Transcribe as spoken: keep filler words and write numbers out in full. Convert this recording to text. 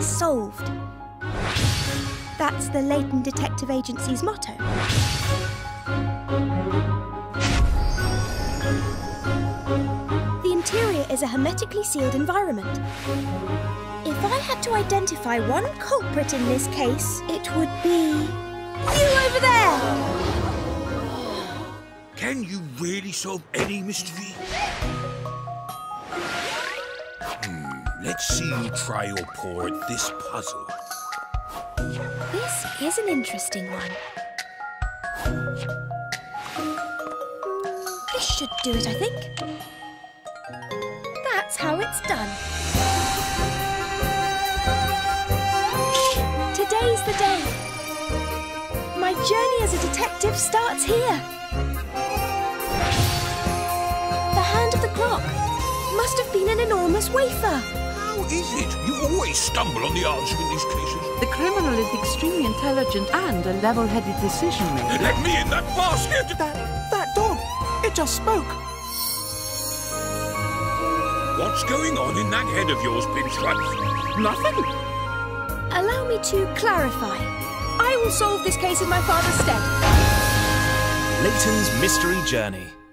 case solved. That's the Leighton Detective Agency's motto. The interior is a hermetically sealed environment. If I had to identify one culprit in this case, it would be you over there! Can you really solve any mystery? Hmm, let's see you try your paw at this puzzle. This is an interesting one. This should do it, I think. That's how it's done. Today's the day. My journey as a detective starts here. The hand of the clock must have been an enormous wafer. How is it? You always stumble on the answer in these cases. The criminal is extremely intelligent and a level-headed decision maker. Let me in that basket! That, that dog, it just spoke. What's going on in that head of yours, Pinstripes? Nothing. Allow me to clarify. I will solve this case in my father's stead. Leighton's Mystery Journey.